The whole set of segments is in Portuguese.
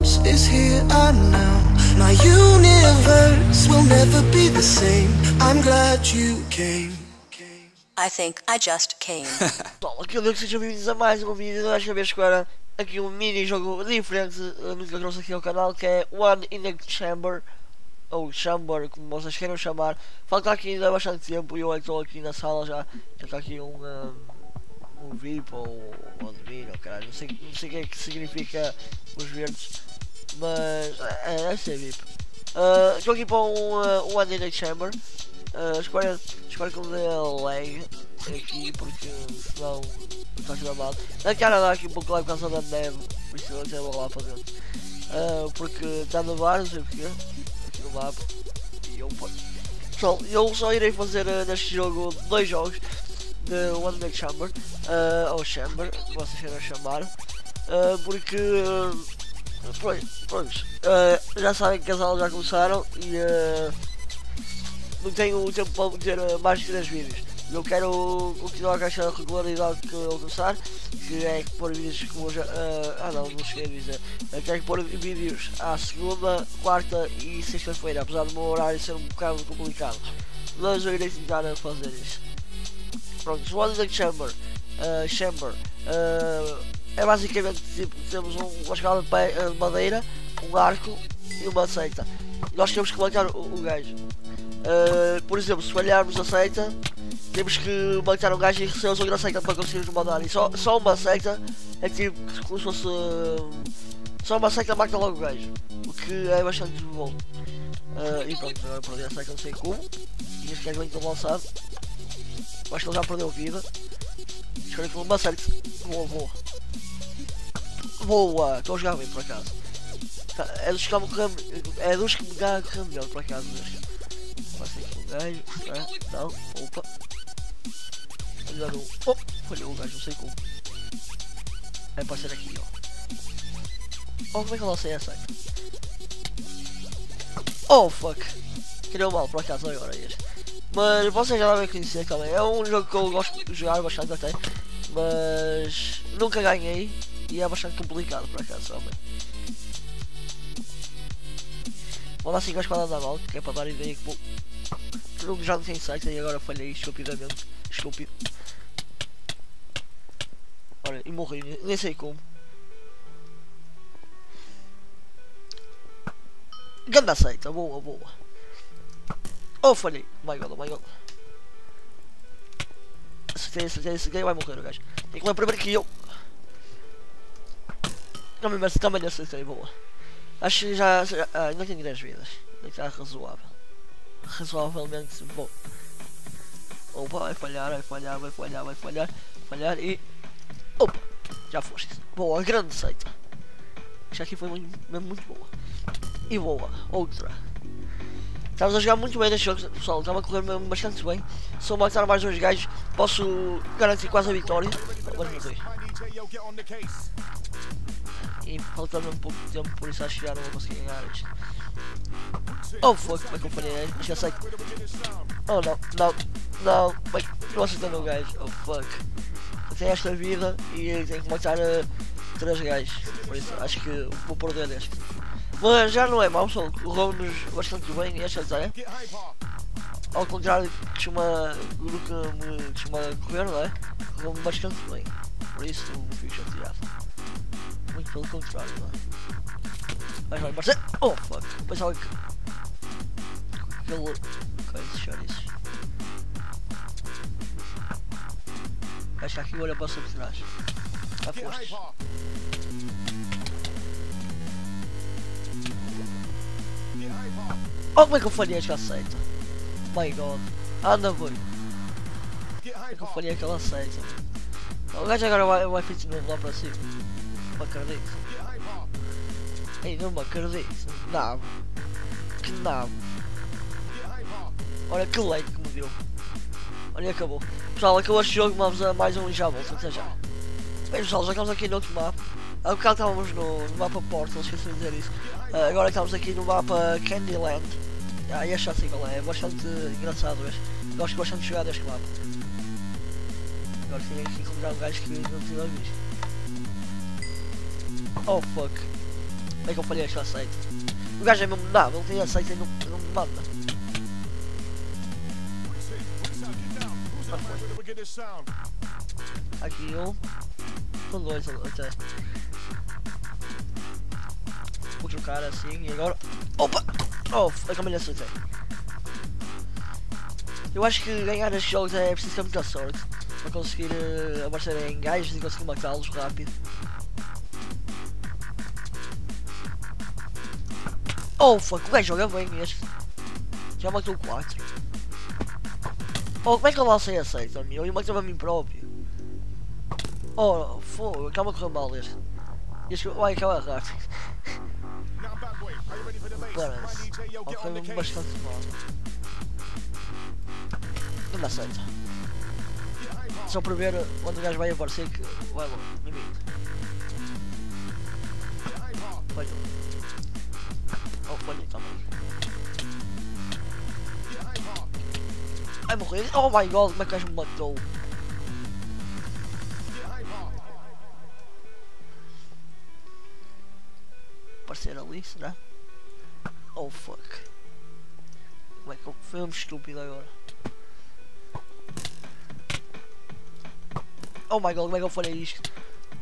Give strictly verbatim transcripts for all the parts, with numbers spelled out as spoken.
lost is here and now. My universe will never be the same. I'm glad you came. I think I just came. Bom, aqui eu digo que sejam bem-vindos a mais um vídeo. Desta vez agora aqui um mini jogo diferente uh, que eu trouxe aqui ao canal, que é One in the Chamber, ou Chamber, como vocês queiram chamar. Falta aqui ainda bastante tempo e eu estou aqui na sala já. Já está aqui um, um, um V I P ou um admin, ou caralho, não sei, não sei o que é que significa os verdes, mas é, deve ser V I P. Uh, estou aqui para um uh, One in the Chamber. Uh, espero, espero que não dê lag aqui, porque senão está tudo mal. A cara dá aqui um pouco lá por causa da neve, por isso eu até vou lá para dentro. Uh, porque está no bar, não sei porquê, aqui no mapa. E eu, pessoal, eu só irei fazer uh, neste jogo dois jogos de One Night Chamber, uh, ou Chamber, como vocês queiram chamar, uh, porque uh, pronto, uh, já sabem que as aulas já começaram e uh, não tenho tempo para meter uh, mais de três vídeos. Eu quero continuar com esta regularidade que eu começar, que é pôr vídeos como já. Uh, ah não, não cheguei a dizer. Eu quero pôr vídeos à segunda, quarta e sexta-feira, apesar do meu horário ser um bocado complicado. Mas eu irei tentar fazer isso. Pronto, One in the Chamber. Uh, chamber uh, é basicamente tipo, temos um, uma escala de, pé, uh, de madeira, um arco e uma seita. E nós temos que matar o, o gajo. Uh, por exemplo, se falharmos a seita, temos que matar um gajo e receber outra seita para conseguirmos mandar. E só, só uma seita é tipo como se fosse. Uh, só uma seita mata logo o gajo, o que é bastante bom. Uh, e pronto, agora perdi a seita, não sei como. E este gajo bem tão lançado. Acho que ele já perdeu vida. Espero que ele me acerte. Boa, boa. Boa, estou a jogar bem por acaso. É dos que me correr, é dos que me ganham a correr melhor por acaso. Passei aqui o gajo. É, não, opa. Olha no. Oh, falhou o gajo, não sei como. É para ser aqui, ó. Oh, como é que eu lancei essa? Oh, fuck. Criou mal por acaso agora este. Mas vocês já devem conhecer também. É um jogo que eu gosto de jogar bastante até. Mas nunca ganhei. E é bastante complicado por acaso também. Vou dar cinco esquadras da mal, que é para dar ideia que o jogo já não tem site e agora falhei estupidamente. Estúpido. Olha, e morri, nem sei como. Ganda seita, boa, boa. Oh, falhei. Oh my god, oh my god. Acertei, acertei, acertei, vai morrer o gajo. Tem que lembrar primeiro que eu. Não, mas também acertei, boa. Acho que já, já ah, ainda tenho dez vidas. Está razoável. Razoavelmente bom. Opa, vai falhar, vai falhar, vai falhar, vai falhar. Falhar e... Opa, já foste. Boa, grande seita. Isto aqui foi muito, mesmo muito boa. E boa, outra. Estamos a jogar muito bem neste jogo, pessoal. Estava a correr mesmo bastante bem. Se eu matar mais dois gajos, posso garantir quase a vitória. Mas não sei. E faltando um pouco de tempo, por isso acho que já não vou conseguir ganhar isto. Oh fuck, como é que eu falhei? Já sei. Oh não, não, não. Mas não acertei no gajo. Oh fuck. Eu tenho esta vida e tenho que matar uh, três gajos. Por isso acho que vou perder este. Mas já não é mau, só correu-nos bastante bem este até. Ao contrário que costuma, do que me costuma correr, não é? Correu-me bastante bem. Por isso não fico chateado. Muito pelo contrário, não é? Mas vai parecer. Oh fuck! Pensava que. Que ele. Quero deixar isso. Acho que aqui olha para por trás. Já foste. Oh, como é que eu falhei esta seita? My god. Anda, boy. Como é que eu falhei aquela seita? O gajo agora vai, vai fit mesmo lá para cima. Não me acredito. Ei, não me acredito. Nabo. Que nabo. Olha que leite que me deu. Olha, acabou. Pessoal, acabou este jogo. Vamos a mais um e já volto. Até já. Bem, pessoal, já estamos aqui no outro mapa. Há bocado estávamos no, no mapa Portal, esqueci de dizer isso. Uh, agora estamos aqui no mapa Candyland. Ah, e este assim, é bastante engraçado este. Gosto bastante de jogar deste mapa. Agora tinha que encontrar um gajo que não tinha visto. Oh fuck. Como é que eu falei este aceito? O gajo é mesmo nada, não tem aceito e não, não me manda. Aqui um. São dois até. Vou trocar assim e agora. Opa! Oh, a câmera acertei. Eu acho que ganhar estes jogos é preciso ter muita sorte para conseguir uh, aparecer em gajos e conseguir matá-los rápido. Oh fuck, o gajo joga bem este. Já matou quatro. Oh, como é que eu lancei aceito, meu? Eu matei a mim próprio. Oh, fogo, acaba de correr mal este. Este vai acabar rápido. Parece. Ok, mesmo bastante mal. Não dá certo. Só para ver onde o gajo vai aparecer que vai logo, limite. Falhou. Oh, falhei também. Ai, morri. Oh my god, como é que o gajo me matou? Aparecer ali, será? Oh fuck. Como é que eu fui um estúpido agora? Oh my god, como é que eu falei isto?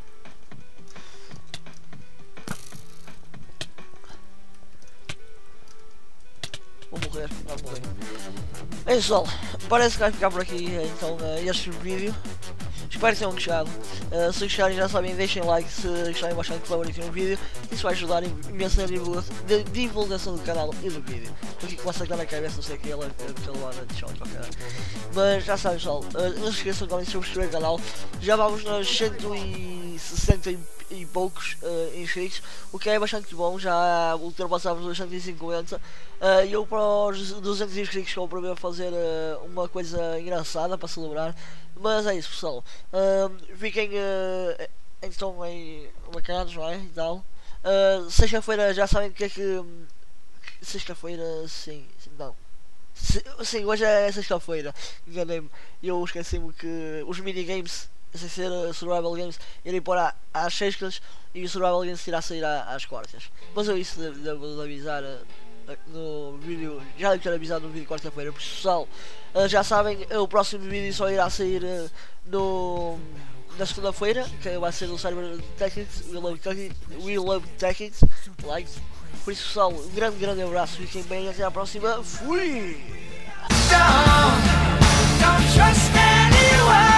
Vou morrer, vou morrer. Bem pessoal, parece que vai ficar por aqui então uh, este vídeo. Espero que tenham gostado. Uh, se gostarem já sabem, deixem like se gostarem bastante de favoritem no vídeo. Isso vai ajudar imenso na divulgação, divulgação do canal e do vídeo. Porque começa a dar na cabeça, não sei o que ele é pelo lado de chão para caralho. Mas já sabem pessoal, uh, não se esqueçam também de subscrever o canal. Já vamos nos cento e sessenta e, e poucos uh, inscritos, o que é bastante bom, já ultrapassamos os cento e cinquenta. Uh, eu para os duzentos inscritos estou para fazer uh, uma coisa engraçada para celebrar. Mas é isso pessoal, uh, fiquem uh, então aí bacanas, não é? E tal. Uh, Sexta-feira já sabem o que é que. Sexta-feira, sim, sim, não. Se, sim, hoje é sexta-feira, enganei-me. Eu esqueci-me que os minigames, sem ser uh, Survival Games, irem pôr à, às sextas e o Survival Games irá sair à, às quartas. Mas eu isso devo, devo avisar. Uh, no vídeo, já devo ter avisado no vídeo quarta-feira, pessoal. Uh, já sabem, o próximo vídeo só irá sair uh, no, na segunda-feira, que vai ser no server Tactics, We Love Tactics, We Love Tactics, like. Por isso pessoal, um grande, grande abraço, fiquem bem e até à próxima, fui! Don't, don't trust anyone.